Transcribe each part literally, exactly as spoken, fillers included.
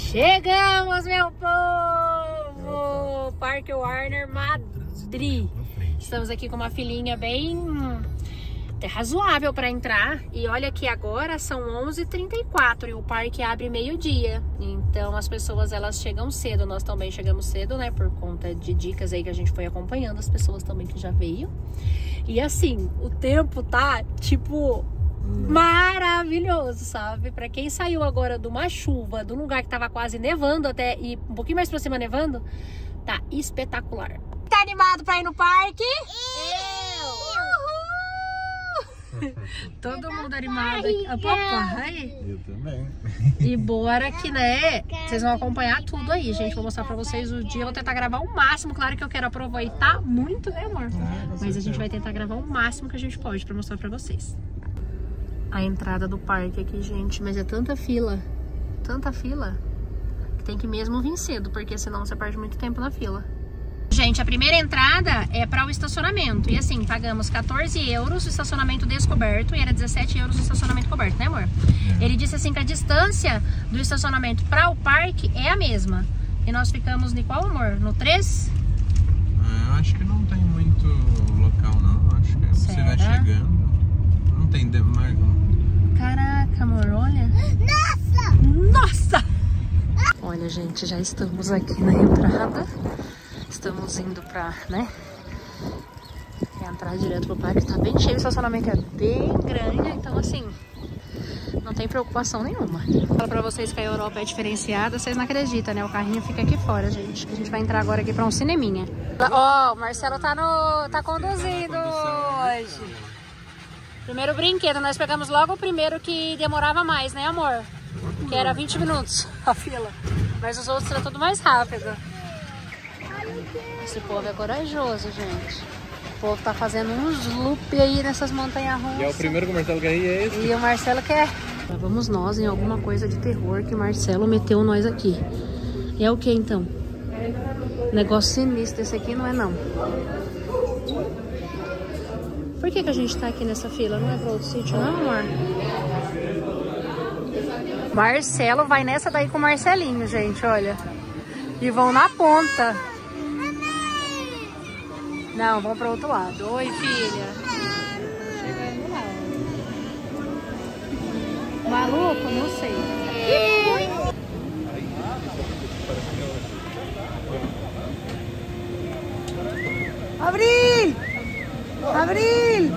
Chegamos, meu povo! Parque Warner Madrid. Estamos aqui com uma filinha bem até razoável para entrar. E olha que agora são onze e trinta e quatro e o parque abre meio-dia. Então as pessoas elas chegam cedo. Nós também chegamos cedo, né? Por conta de dicas aí que a gente foi acompanhando. As pessoas também que já veio. E assim, o tempo tá tipo maravilhoso, sabe? Pra quem saiu agora de uma chuva, de um lugar que tava quase nevando até e um pouquinho mais pra cima nevando, tá espetacular. Tá animado pra ir no parque? Eu! Uhul! Todo mundo animado aqui. Ah, papai! Eu também. E bora que, né? Vocês vão acompanhar tudo aí, gente. Vou mostrar pra vocês o dia. Eu vou tentar gravar o máximo. Claro que eu quero aproveitar muito, né, amor? Mas a gente vai tentar gravar o máximo que a gente pode pra mostrar pra vocês. A entrada do parque aqui, gente, mas é tanta fila, tanta fila, que tem que mesmo vir cedo, porque senão você perde muito tempo na fila. Gente, a primeira entrada é para o estacionamento, e assim, pagamos quatorze euros o estacionamento descoberto, e era dezessete euros o estacionamento coberto, né, amor? É. Ele disse assim que a distância do estacionamento para o parque é a mesma, e nós ficamos no qual, amor? No três? Ah, eu acho que não tem muito local, não, acho que você Será? vai chegando. Não tem demais. Caraca, amor, olha. Nossa! Nossa! Olha, gente, já estamos aqui na entrada. Estamos indo pra, né? Entrar direto pro parque. Tá bem cheio, o estacionamento é bem grande. Então, assim, não tem preocupação nenhuma. Fala pra vocês que a Europa é diferenciada. Vocês não acreditam, né? O carrinho fica aqui fora, gente. A gente vai entrar agora aqui pra um cineminha. Ó, oh, o Marcelo tá, no, tá conduzindo hoje. Primeiro brinquedo, nós pegamos logo o primeiro que demorava mais, né, amor? Que era vinte minutos a fila. Mas os outros era tudo mais rápido. Esse povo é corajoso, gente. O povo tá fazendo uns loop aí nessas montanhas russas. E é o primeiro que o Marcelo quer ir, é esse? E o Marcelo quer. Lá vamos nós em alguma coisa de terror que o Marcelo meteu nós aqui. E é o que então? Negócio sinistro, esse aqui não é não. Por que que a gente tá aqui nessa fila? Não é pra outro sítio não, amor? Marcelo vai nessa daí com o Marcelinho, gente, olha. E vão na ponta. Não, vão pro outro lado. Oi, filha. Chegando lá. Maluco? Não sei. Abril! Abril!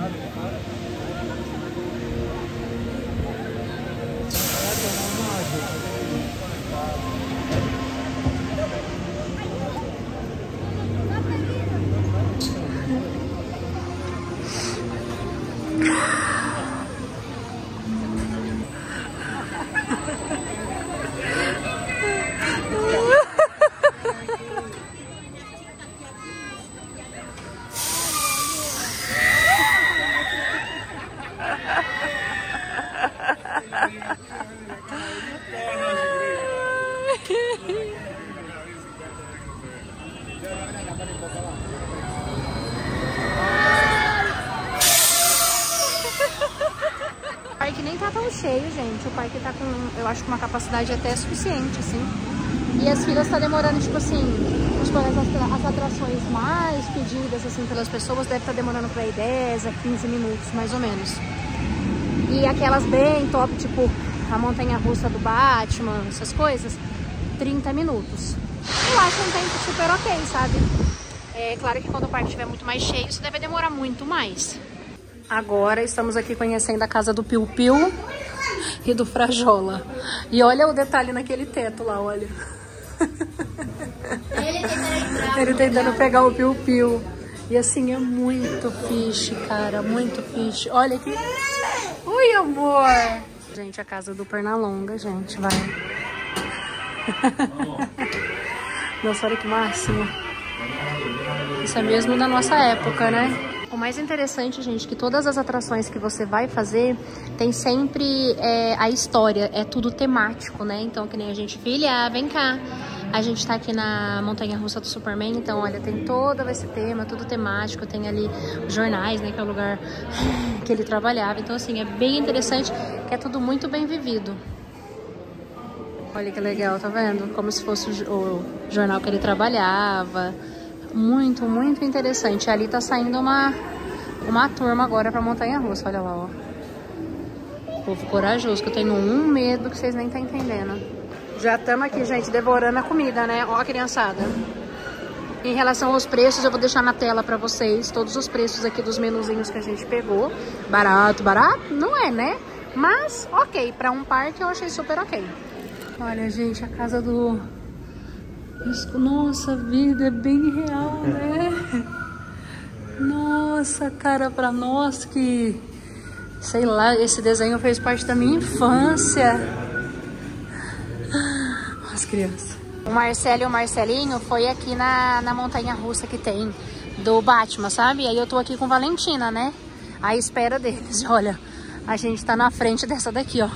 O parque nem tá tão cheio, gente. O parque tá com, eu acho que uma capacidade até suficiente, assim. E as filas tá demorando, tipo assim, tipo, as, as atrações mais pedidas, assim, pelas pessoas, deve estar tá demorando pra ir dez a quinze minutos, mais ou menos. E aquelas bem top, tipo, a montanha-russa do Batman, essas coisas, trinta minutos. Eu acho um tempo super ok, sabe? É claro que quando o parque estiver muito mais cheio, isso deve demorar muito mais. Agora estamos aqui conhecendo a casa do Piu Piu e do Frajola. E olha o detalhe naquele teto lá, olha. Ele tentando pegar o Piu Piu. E assim, é muito fish, cara, muito fish. Olha aqui. Ui, amor. Gente, a casa do Pernalonga, gente, vai. Nossa, olha que máximo. Isso é mesmo da nossa época, né? O mais interessante, gente, que todas as atrações que você vai fazer tem sempre é, a história, é tudo temático, né? Então, que nem a gente, filha, vem cá. A gente tá aqui na montanha-russa do Superman, então, olha, tem todo esse tema, tudo temático. Tem ali os jornais, né, que é o lugar que ele trabalhava. Então, assim, é bem interessante, que é tudo muito bem vivido. Olha que legal, tá vendo? Como se fosse o jornal que ele trabalhava. Muito, muito interessante. Ali tá saindo uma, uma turma agora pra montanha-russa. Olha lá, ó. Povo corajoso, que eu tenho um medo que vocês nem estão entendendo. Já estamos aqui, gente, devorando a comida, né? Ó a criançada. Em relação aos preços, eu vou deixar na tela pra vocês todos os preços aqui dos menuzinhos que a gente pegou. Barato, barato? Não é, né? Mas, ok. Pra um parque eu achei super ok. Olha, gente, a casa do... Nossa, a vida é bem real, né? Nossa, cara, pra nós que... Sei lá, esse desenho fez parte da minha infância. As crianças. O Marcelo e o Marcelinho foi aqui na, na montanha-russa que tem do Batman, sabe? Aí eu tô aqui com Valentina, né? À espera deles. Olha, a gente tá na frente dessa daqui, ó.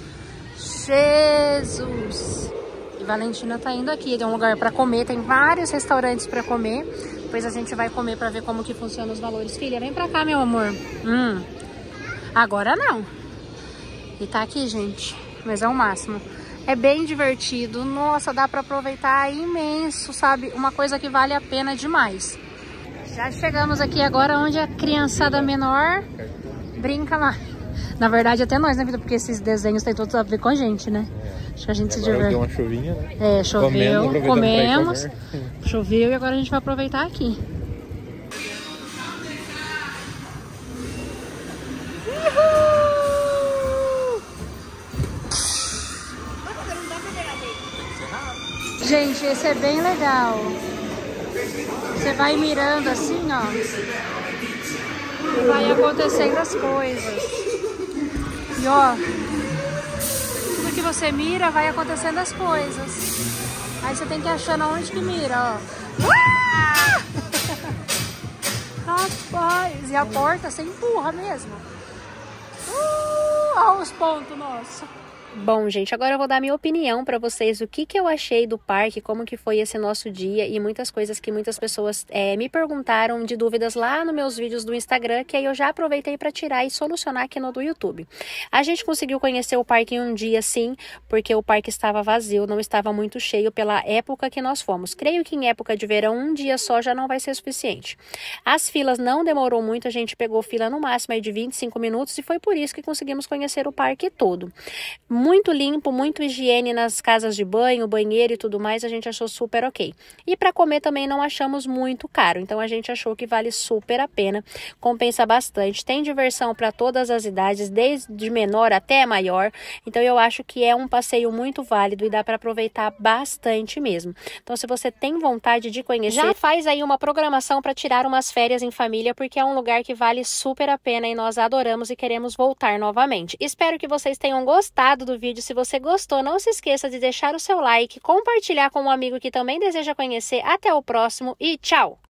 Jesus! E Valentina tá indo aqui. Tem um lugar pra comer, tem vários restaurantes pra comer. Depois a gente vai comer pra ver como que funcionam os valores. Filha, vem pra cá, meu amor. Hum. Agora não. E tá aqui, gente. Mas é o máximo. É bem divertido. Nossa, dá pra aproveitar imenso, sabe? Uma coisa que vale a pena demais. Já chegamos aqui agora onde a criançada menor brinca lá. Na verdade, até nós, né, vida? Porque esses desenhos têm todos a ver com a gente, né? Acho que a gente se diverte. Deu uma chuvinha, né? É, choveu, Comendo, comemos. Choveu e agora a gente vai aproveitar aqui. Gente, esse é bem legal. Você vai mirando assim, ó. E vai acontecendo as coisas. E ó, tudo que você mira vai acontecendo as coisas. Aí você tem que achar onde que mira, ó. Ah! Rapaz, e a porta você empurra mesmo. Uh, olha os pontos, nossa. Bom, gente, agora eu vou dar minha opinião para vocês, o que que eu achei do parque, como que foi esse nosso dia e muitas coisas que muitas pessoas é, me perguntaram de dúvidas lá nos meus vídeos do Instagram, que aí eu já aproveitei para tirar e solucionar aqui no do YouTube. A gente conseguiu conhecer o parque em um dia, sim, porque o parque estava vazio, não estava muito cheio pela época que nós fomos. Creio que em época de verão, um dia só já não vai ser suficiente. As filas não demorou muito, a gente pegou fila no máximo aí de vinte e cinco minutos e foi por isso que conseguimos conhecer o parque todo. Muito limpo, muito higiene nas casas de banho, banheiro e tudo mais, a gente achou super ok. E para comer também não achamos muito caro, então a gente achou que vale super a pena, compensa bastante, tem diversão para todas as idades, desde menor até maior, então eu acho que é um passeio muito válido e dá para aproveitar bastante mesmo. Então se você tem vontade de conhecer, já faz aí uma programação para tirar umas férias em família, porque é um lugar que vale super a pena e nós adoramos e queremos voltar novamente. Espero que vocês tenham gostado do vídeo. Se você gostou, não se esqueça de deixar o seu like, compartilhar com um amigo que também deseja conhecer. Até o próximo e tchau!